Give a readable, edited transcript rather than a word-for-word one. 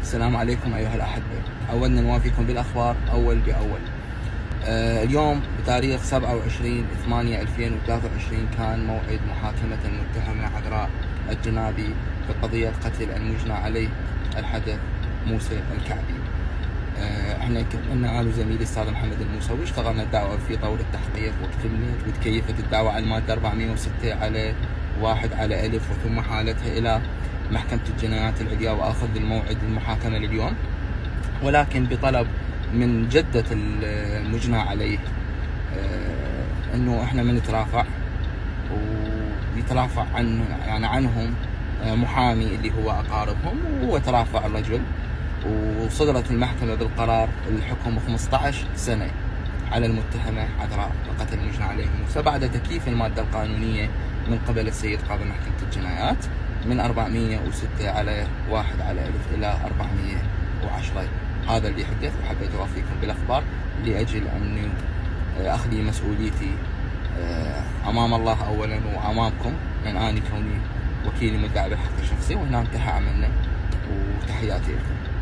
السلام عليكم أيها الأحبة. أولا نوافيكم بالأخبار أول بأول. اليوم بتاريخ 27/8/2023 كان موعد محاكمة المتهمة عذراء الجنابي بقضية قتل المجنى عليه الحدث موسى الكعبي. احنا انا وزميلي الاستاذ محمد الموسوي اشتغلنا الدعوة في طور التحقيق وكملت وتكيفت الدعوة على المادة 406/1/1000 وثم حالتها إلى محكمة الجنايات العليا وأخذ الموعد المحاكمة لليوم، ولكن بطلب من جدة المجنى عليه انه احنا ما نترافع ويترافع عنهم محامي اللي هو اقاربهم، وهو ترافع الرجل، وصدرت المحكمة بالقرار الحكم 15 سنة على المتهمة عذراء بقتل المجنى عليه موسى بعد تكييف المادة القانونية من قبل السيد قاضي محكمة الجنايات من 406/1/1000 إلى 410. هذا اللي حدث، وحبيت أوافيكم بالأخبار لأجل أن أخلي مسؤوليتي أمام الله أولا وأمامكم، من أني كوني وكيل مدعي بالحق الشخصي. وهنا انتهى عملنا، وتحياتي لكم.